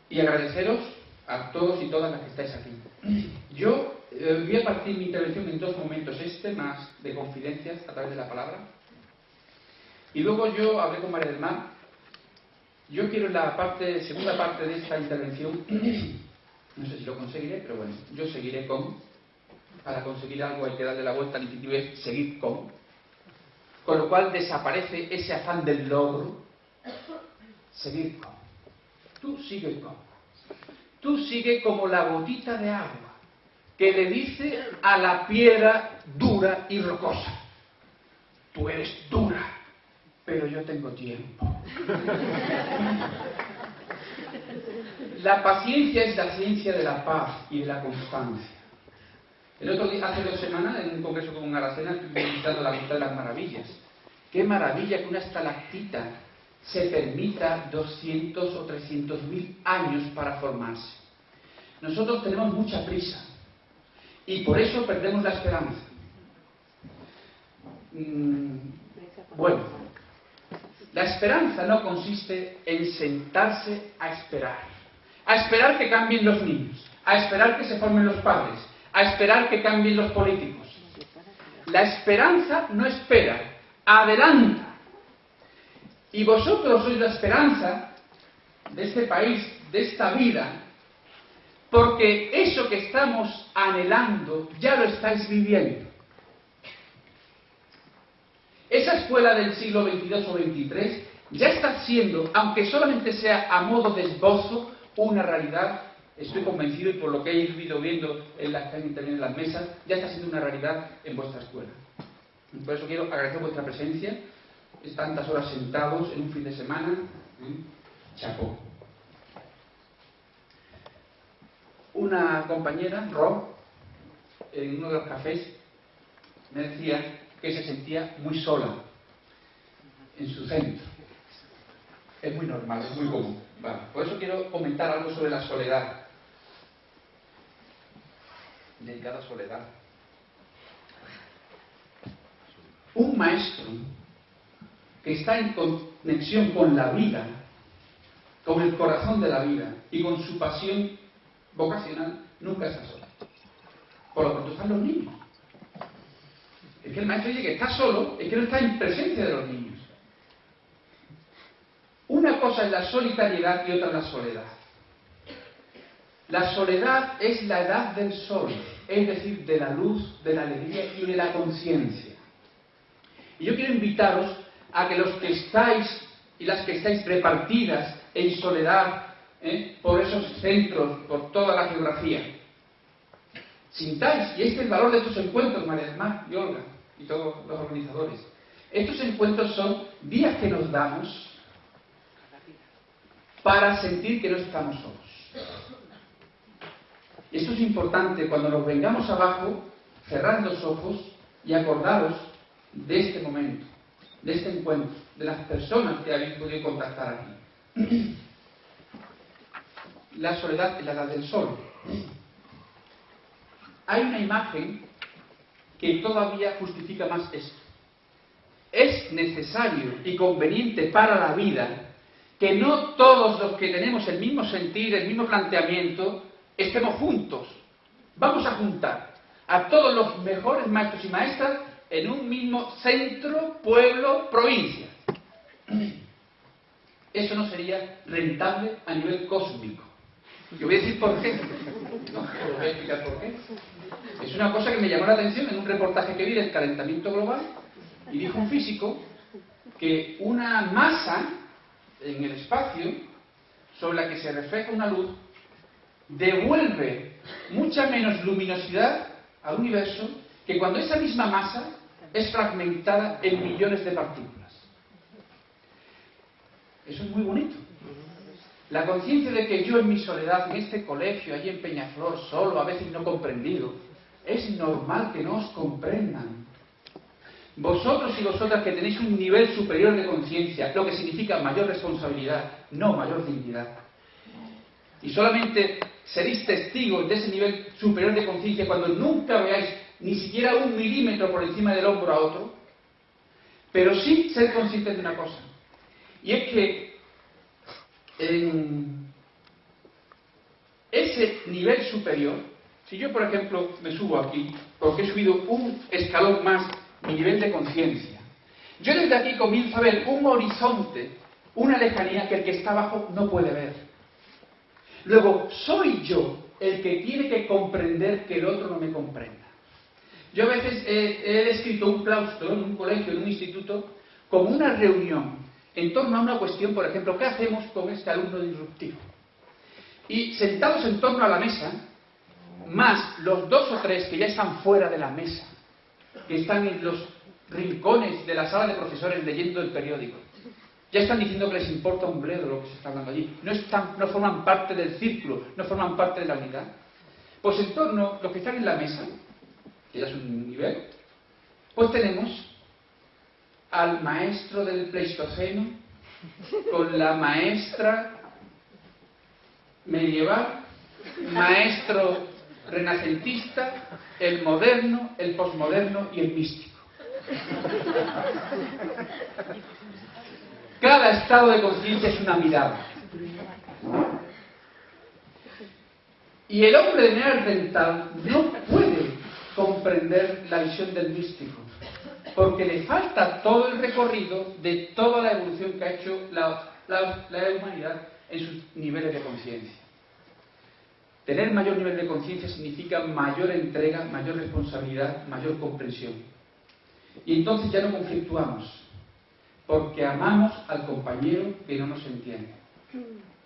y agradeceros a todos y todas las que estáis aquí. Yo voy a partir mi intervención en dos momentos, más de confidencias a través de la palabra, y luego yo hablé con María del Mar. Yo quiero en la segunda parte de esta intervención, no sé si lo conseguiré, pero bueno, yo seguiré para conseguir algo hay que darle la vuelta al intuitivo, es seguir con lo cual desaparece ese afán del logro, seguir con. Tú sigues con. Tú sigues como la gotita de agua que le dice a la piedra dura y rocosa: tú eres dura, pero yo tengo tiempo. La paciencia es la ciencia de la paz y de la constancia. El otro día, hace 2 semanas, en un congreso con Aracena, estuve visitando la Ruta de las Maravillas. Qué maravilla que una estalactita se permita 200 o 300.000 años para formarse. Nosotros tenemos mucha prisa y por eso perdemos la esperanza. Bueno, la esperanza no consiste en sentarse a esperar que cambien los niños, a esperar que se formen los padres, a esperar que cambien los políticos. La esperanza no espera, adelanta. Y vosotros sois la esperanza de este país, de esta vida, porque eso que estamos anhelando ya lo estáis viviendo. Esa escuela del siglo XXII o XXIII ya está siendo, aunque solamente sea a modo de esbozo, una realidad. Estoy convencido, y por lo que he ido viendo en las que han intervenido en las mesas, ya está siendo una realidad en vuestra escuela. Por eso quiero agradecer vuestra presencia, tantas horas sentados en un fin de semana. Chapó. Una compañera, Ro, en uno de los cafés, me decía que se sentía muy sola en su centro. Es muy normal, es muy común. Vale. Por eso quiero comentar algo sobre la soledad. Delicada soledad. Un maestro que está en conexión con la vida, con el corazón de la vida y con su pasión vocacional, nunca está solo. Por lo tanto están los niños. Es que el maestro dice que está solo, es que no está en presencia de los niños. Una cosa es la solitariedad y otra es la soledad. La soledad es la edad del sol, es decir, de la luz, de la alegría y de la conciencia. Y yo quiero invitaros a que los que estáis y las que estáis repartidas en soledad por esos centros, por toda la geografía, sintáis, y este es el valor de estos encuentros, María del Mar y Olga y todos los organizadores. Estos encuentros son días que nos damos para sentir que no estamos solos. Esto es importante. Cuando nos vengamos abajo, cerrad los ojos y acordaros de este momento, de este encuentro, de las personas que habéis podido contactar aquí. La soledad es la edad del sol. Hay una imagen que todavía justifica más esto. Es necesario y conveniente para la vida que no todos los que tenemos el mismo sentir, el mismo planteamiento, estemos juntos. Vamos a juntar a todos los mejores maestros y maestras en un mismo centro, pueblo, provincia. Eso no sería rentable a nivel cósmico. Yo voy a decir por qué. No, voy a explicar por qué. Es una cosa que me llamó la atención en un reportaje que vi del calentamiento global, y dijo un físico que una masa en el espacio sobre la que se refleja una luz devuelve mucha menos luminosidad al universo que cuando esa misma masa es fragmentada en millones de partículas. Eso es muy bonito. La conciencia de que yo en mi soledad, en este colegio, allí en Peñaflor, solo, a veces no comprendido, es normal que no os comprendan. Vosotros y vosotras que tenéis un nivel superior de conciencia, lo que significa mayor responsabilidad, no mayor dignidad. Y solamente seréis testigos de ese nivel superior de conciencia cuando nunca veáis ni siquiera 1 milímetro por encima del hombro a otro, pero sí ser conscientes de una cosa. Y es que en nivel superior, si yo, por ejemplo, me subo aquí, porque he subido un escalón más mi nivel de conciencia, yo desde aquí comienzo a ver un horizonte, una lejanía que el que está abajo no puede ver. Luego, soy yo el que tiene que comprender que el otro no me comprenda. Yo a veces he descrito un claustro en un colegio, en un instituto, como una reunión en torno a una cuestión, por ejemplo, ¿qué hacemos con este alumno disruptivo? Y sentados en torno a la mesa, más los 2 o 3 que ya están fuera de la mesa, que están en los rincones de la sala de profesores leyendo el periódico, ya están diciendo que les importa un bledo lo que se está hablando allí. No forman parte del círculo, no forman parte de la unidad. Pues en torno a los que están en la mesa, que ya es un nivel, pues tenemos al maestro del Pleistoceno con la maestra medieval, maestro renacentista, el moderno, el posmoderno y el místico. Cada estado de conciencia es una mirada. Y el hombre de Neandertal no puede comprender la visión del místico, porque le falta todo el recorrido de toda la evolución que ha hecho la humanidad en sus niveles de conciencia. Tener mayor nivel de conciencia significa mayor entrega, mayor responsabilidad, mayor comprensión. Y entonces ya no conflictuamos, porque amamos al compañero que no nos entiende.